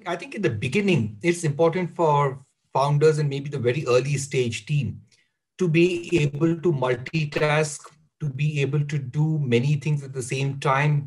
I think in the beginning, it's important for founders and maybe the very early stage team to be able to multitask, to be able to do many things at the same time,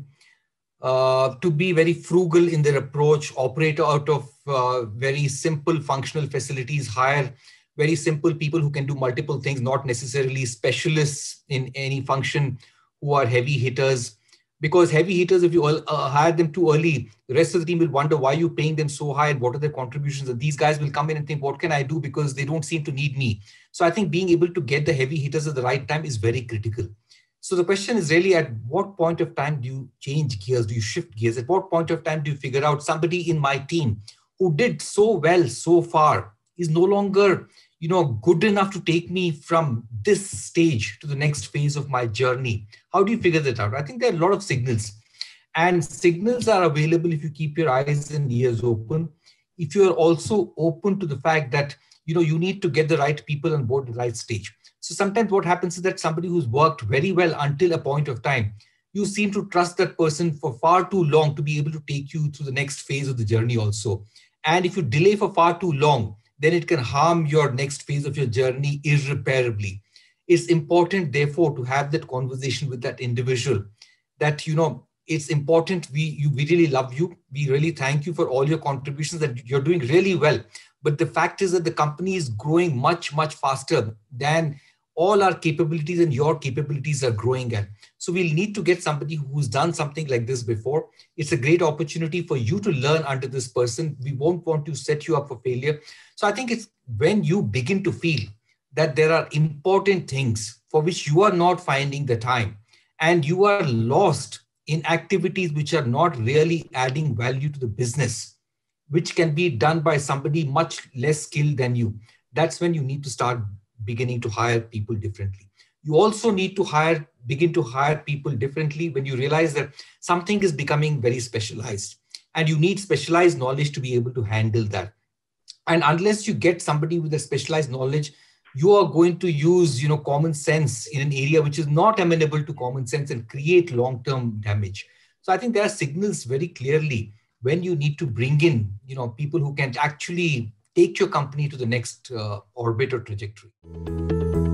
to be very frugal in their approach, operate out of very simple functional facilities, hire very simple people who can do multiple things, not necessarily specialists in any function who are heavy hitters. Because heavy hitters, if you hire them too early, the rest of the team will wonder why you're paying them so high and what are their contributions. And these guys will come in and think, what can I do? Because they don't seem to need me. So I think being able to get the heavy hitters at the right time is very critical. So the question is really, at what point of time do you change gears? Do you shift gears? At what point of time do you figure out somebody in my team who did so well so far is no longer, good enough to take me from this stage to the next phase of my journey? How do you figure that out? I think there are a lot of signals, and signals are available if you keep your eyes and ears open. If you are also open to the fact that, you need to get the right people on board at the right stage. So sometimes what happens is that somebody who's worked very well until a point of time, you seem to trust that person for far too long to be able to take you through the next phase of the journey also. And if you delay for far too long, then it can harm your next phase of your journey irreparably. It's important, therefore, to have that conversation with that individual that, it's important. We really love you. We really thank you for all your contributions, that you're doing really well. But the fact is that the company is growing much, much faster than all our capabilities and your capabilities are growing at. So we'll need to get somebody who's done something like this before. It's a great opportunity for you to learn under this person. We won't want to set you up for failure. So I think it's when you begin to feel that there are important things for which you are not finding the time, and you are lost in activities which are not really adding value to the business, which can be done by somebody much less skilled than you. That's when you need to start beginning to hire people differently. You also need to begin to hire people differently when you realize that something is becoming very specialized, and you need specialized knowledge to be able to handle that. And unless you get somebody with a specialized knowledge, you are going to use, common sense in an area which is not amenable to common sense and create long-term damage. So I think there are signals very clearly when you need to bring in, people who can actually take your company to the next orbit or trajectory.